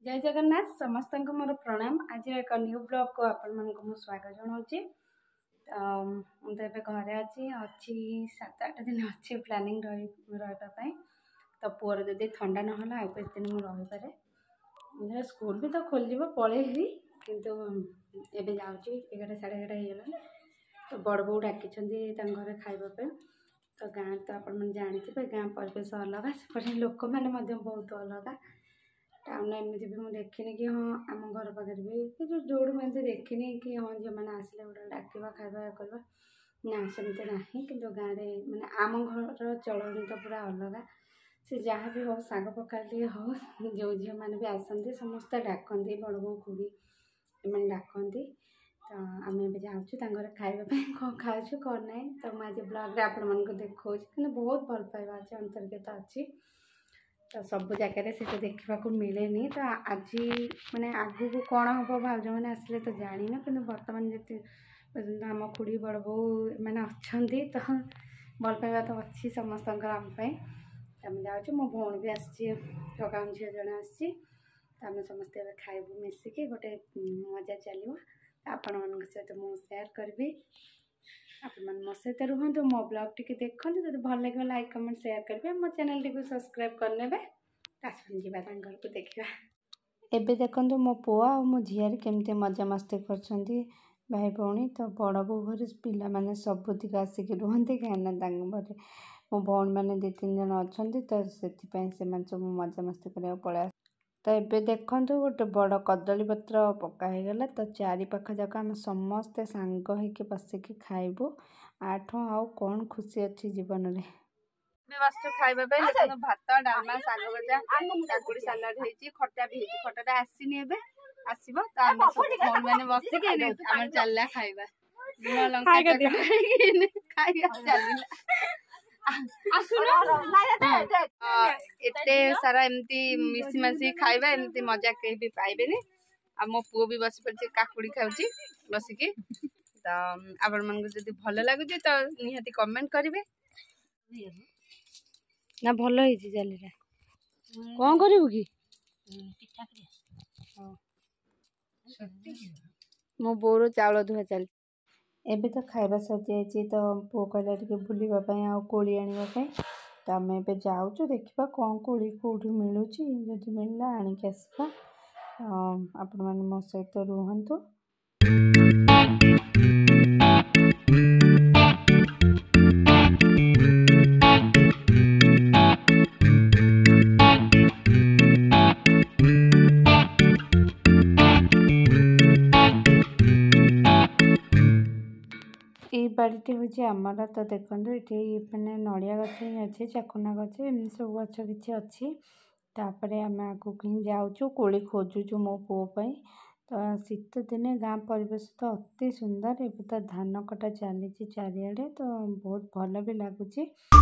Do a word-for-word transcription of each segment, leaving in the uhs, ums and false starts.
जय जगन्नाथ समस्त को मोर प्रणाम। आज एक न्यू ब्लॉग को आपण को स्वागत जनाऊँगी। मुझे घरे अच्छी अच्छी सात आठ दिन अच्छी प्लानिंग रही तो पुअर जदि ठंडा ना आउ किस दिन मुझे रही स्कूल भी तो खोल पलैबी किंतु एवं जाऊँगी एगार साढ़े एगार हो तो बड़ बो डाकी घरे खावाई तो गाँव तो आप जानते गाँ परिवेश अलग सेपटे लोक मैंने बहुत अलग टाउन एमती भी मुझे देखनी कि हाँ आम घर पाखे भी जो जोड़ मैं देखनी कि हाँ झील मैंने आसले गोटे डाकवा खावा करवा ना सेमती ना कि गाँव में मैंने आम घर चलनी तो पूरा अलग से जहाँ भी हो साग पकाली हो जो झील मैंने भी आसती समस्ते डाकती बड़ बो खुड़ी एम डाकती तो आम ए जाऊँ खावाई कौन खाऊ कौन ना तो मुझे ब्लॉग आप देखा कि बहुत भल पाइबा अच्छे अंतर्गत अच्छी तो सब जगह से तो देखा मिले तो आज मैंने आगू को कौन हम भाज मैंने आसले तो जानी कि बर्तमान जी आम खुड़ी बड़ बो मैंने अच्छा तो भल पाइबा तो अच्छी समस्त आमपाई आम जाऊँ मो भौणी भी आगा झील जड़े आसी तो आम समस्ते खाइबू मिसिकी गोटे मजा चलो आपण मान सहित मुझे सेयार करी आपण मो सहित रुहतु मो ब्लॉग टी देखते जो भल लगे लाइक कमेंट शेयर करेंगे मो चैनल टी सब्सक्राइब करने को देखा एबे देखो मो पुआ और मो झील केमती मजा मस्ती कर भाई भौणी तो बड़ बो घर पिला माने सबुतिक आसिक रुहती कहीं मो भौणी मैंने दी तीन जन अच्छा तो से सब मजा मस्ती करने पड़ा तो ये देखो गोटे बड़ कदली पत्र पकाईगला तो चारि पाख जाक आम समस्ते सांग होके बसिक खाइबू आठ आउ कौन खुशी अच्छी जीवन में बस खाइबा भात डालमा साग भजा काकुड़ी सालाड होती खटा भी होती खटाटा आसनी ए आसब तो आम सब मैंने बसिक आम चलला खाइबा लुण लंका खाइबा चलला एते सारा एमती मिसी मासी खाइबा एमती मजा कहीं भी पाइबे आ मो पुओ भी बस पड़े काकुड़ी खाऊची बसिकी तो आपण मन जब भल लगुच तो निहाती कमेंट करेंगे ना भल होइछि जालीरा कौन करिवु कि मो बोर चाउल धुआ चल एबे तो खाइबा सजी तो पुओ कहला टिके बुलापी आ कोड़ी आने तो आम ए जाऊँ देखा कौन कोड़ी कौटी मिलूँ जदि मिलला आणिक आसवा आपण मैंने मो सहित रुहतु बाड़ीटे हूँ आमर तो देखो ये मैंने नड़िया गछ ही अच्छे चकुना गछ एम सब गछ किसी अच्छी तापर आम आगू ही जाऊँ कोड़ी खोजुचु मो पुओ तो शीत दिने गाँ परिवेश तो अति सुंदर एवं तो धान कटा चली चारिड़े तो बहुत भल भी लगुच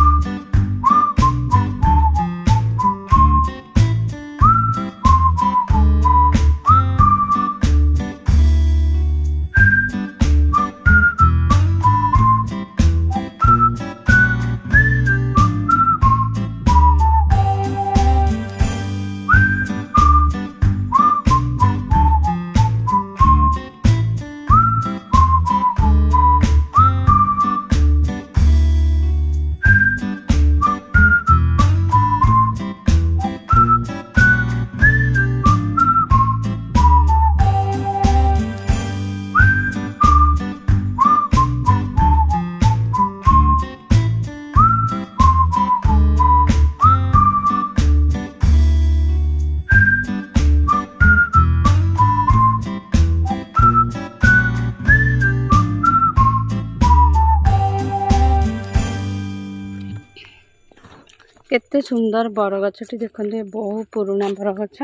केते सुंदर बर गछटी देखते बहुत पुराना बर गछ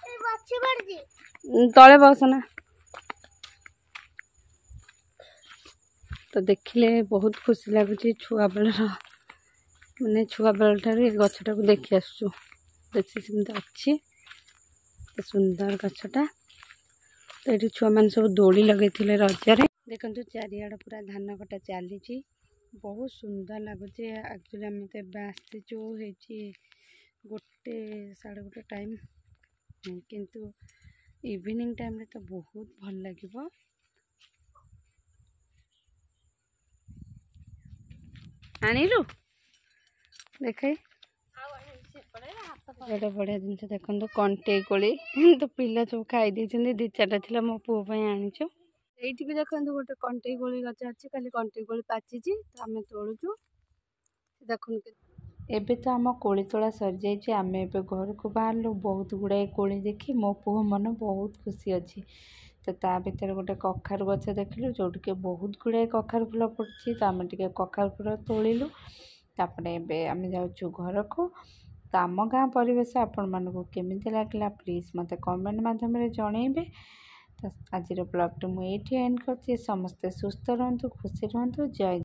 तले बसना तो देखिले बहुत खुशी लगुच छुआ बेल मैंने छुआ बेल ठार गछटा को देखी आसु देखी सेमती अच्छी सुंदर गछटा तो ये छुआ मैंने सब दोली लगे रजरे देखो चारिआड पूरा धान कटा चली बहुत सुंदर लगुच एक्चुअली आम तो आसीचु गोटे साढ़े गोटे टाइम किंतु इवनिंग टाइम रे तो बहुत भल लगे। आनिलु देख गोटे बढ़िया जिनस देखो कंटे कोली तो पिला सब खाई दी चार्टा थी मो पुओ आनीचु। ये भी देखो गोटे कंटे कोली गच अच्छी खाली कंटे कोली पाची तो आम तोड़ुचु देखो। एबे तो आम कोली तोड़ा सरी जाइए आम ए घर को बाहर बहुत गुड़ाए कोली देखी मो पुओ मन बहुत खुशी अच्छी। तो ता भर गोटे कखारु गछ देखलु जो बहुत गुड़ाए कखारु फुल पड़ी तो आम टे कखारु फुल तोड़िलु। तापरे आम जाऊँ घर को। तो आम गाँ परिवेश आपण मानक केमी लगे प्लीज मत कमेंट मध्यम जनइबे। तो आज ब्लॉग टू मुझे एंड कर समस्ते सुस्थ रुहतु खुशी रुहतु। जय।